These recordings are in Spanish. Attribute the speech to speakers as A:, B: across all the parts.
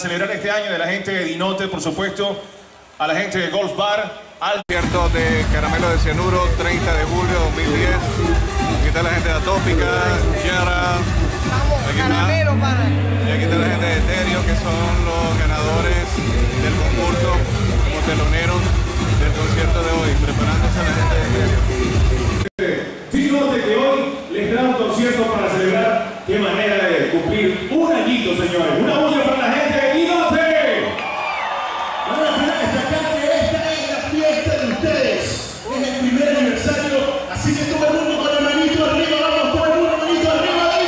A: Celebrar este año de la gente de Dinote, por supuesto, a la gente de Golf Bar, al
B: concierto de Caramelo de Cianuro, 30 de julio de 2010. Aquí está la gente de Atópica, Yara, aquí está, y aquí está la gente de Eterio, que son los ganadores del concurso como teloneros del concierto de hoy, preparándose a la gente de Eterio.
A: Dinote, que hoy les da un concierto para celebrar. Qué manera de cumplir un añito, señores. Una bulla para la gente de Dinote.
C: Ahora para destacar que esta es la fiesta de ustedes. Es el primer aniversario, así que todo el mundo con la manito arriba. Vamos, todo el mundo manito arriba de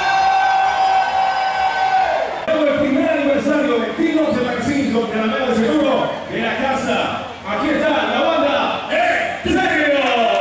C: Dinote.
A: El primer aniversario de Dinote Magazine con Caramelo de Cianuro en la casa. Aquí está la banda Eterio.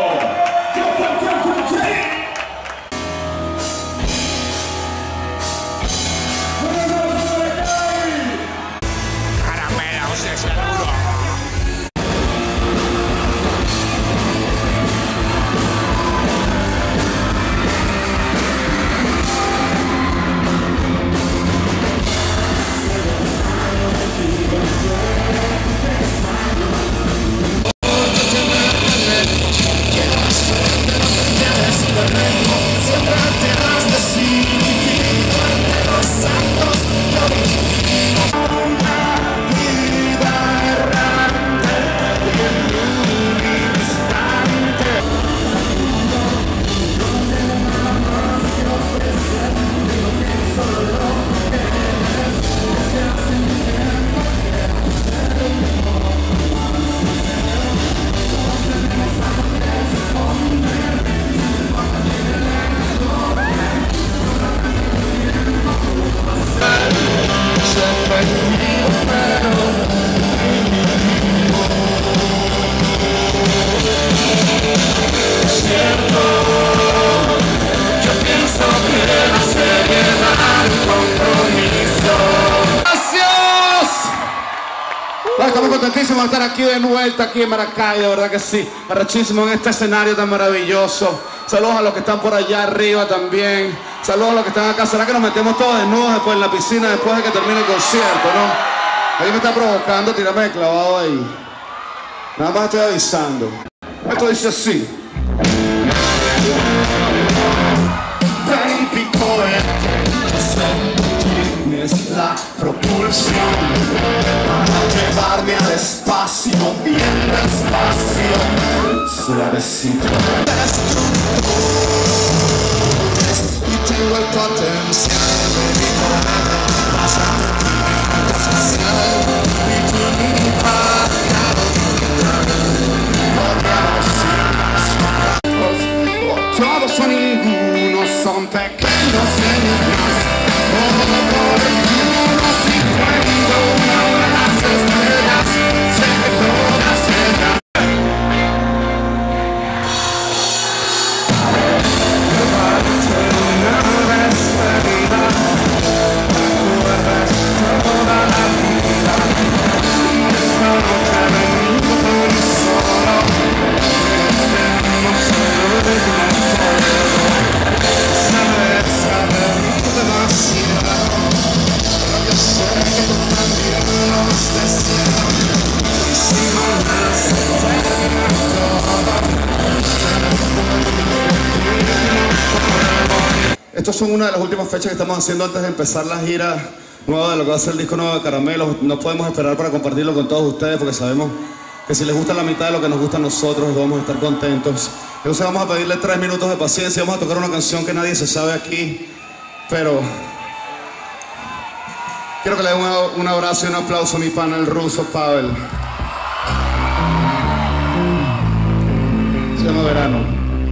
D: Estamos contentísimos de estar aquí de vuelta, aquí en Maracay, de verdad que sí. Arrechísimo en este escenario tan maravilloso. Saludos a los que están por allá arriba también. Saludos a los que están acá. ¿Será que nos metemos todos desnudos después en la piscina después de que termine el concierto, no? Ahí me está provocando tirarme de clavado ahí. Nada más estoy avisando. Esto dice así.
C: Tienes la propulsión para llevarme al espacio, bien despacio, suavecito. Y tengo el potencial de mi
D: Todos son ningunos, son pequeños niños. Estas son una de las últimas fechas que estamos haciendo antes de empezar la gira nueva de lo que va a ser el disco nuevo de Caramelo. No podemos esperar para compartirlo con todos ustedes porque sabemos que si les gusta la mitad de lo que nos gusta a nosotros vamos a estar contentos. Entonces vamos a pedirle 3 minutos de paciencia. Vamos a tocar una canción que nadie se sabe aquí, pero quiero que le den un abrazo y un aplauso a mi pana el ruso Pavel. Se llama Verano.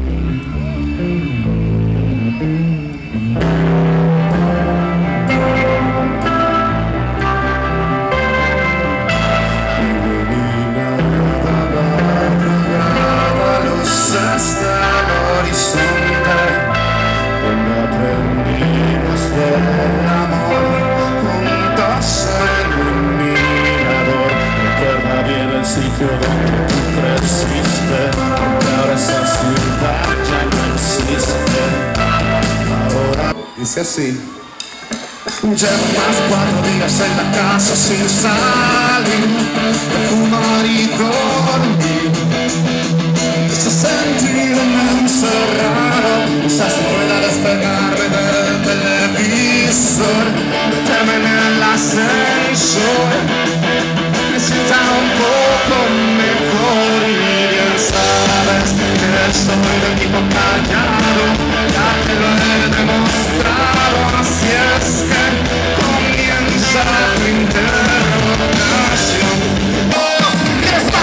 C: Sitio donde tú creciste, porque ahora esa ciudad ya no existe. Ahora
D: Dice así. Llevo más 4 días en la casa sin salir, de fumar y dormir. Ese sentirme encerrado, quizás pueda despegarme del televisor, meterme en el ascensor, me sienta un poco mejor. Y bien sabes que soy del tipo callado, ya te lo he demostrado. Así es que comienza tu interrogación. ¿Qué estás?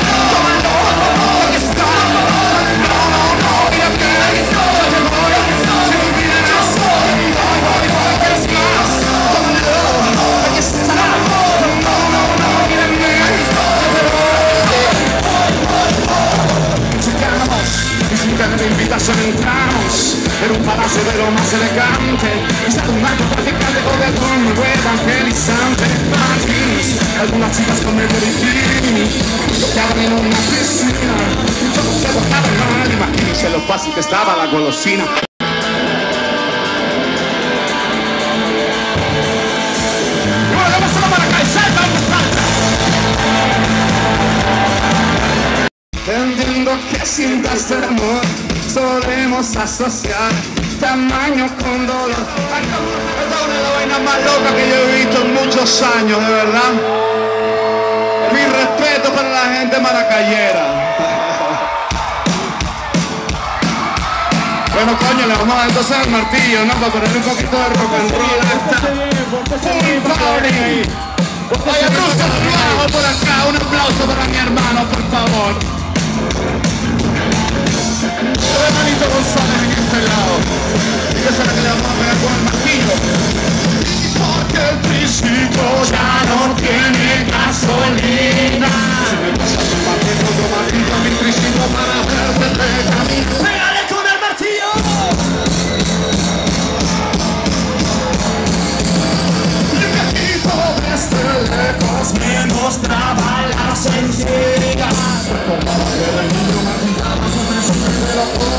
D: De invitación entramos en un palacio de lo más elegante, está un acto practicante o de algún nuevo evangelizante. Martins, algunas chicas con medio bikini, lo que abren en una piscina, yo no sé bajar mal, imagínense lo fácil que estaba la golosina. Bueno, vamos solo para acá, salta, vamos, salta. Entiendo que sientas amor, solemos asociar tamaño con dolor. Esta es la vaina más loca que yo he visto en muchos años, de verdad. Mi respeto para la gente maracayera. Bueno, coño, le vamos a dar entonces al martillo, ¿no? Para ponerle un poquito de rock and roll. Full party. Oye, Russo, abajo por acá, un aplauso para mi hermano, por favor. Hermanito González en este lado. Y esa es la que le vamos a pegar con el martillo. Porque el triciclo ya no tiene gasolina. Si me pasas un martillo, otro martillo, mi triciclo para verte de camino. ¡Pégale con el martillo! Y el viejito desde lejos me mostraba las encinas. Recordaba que era el niño martillaba con eso.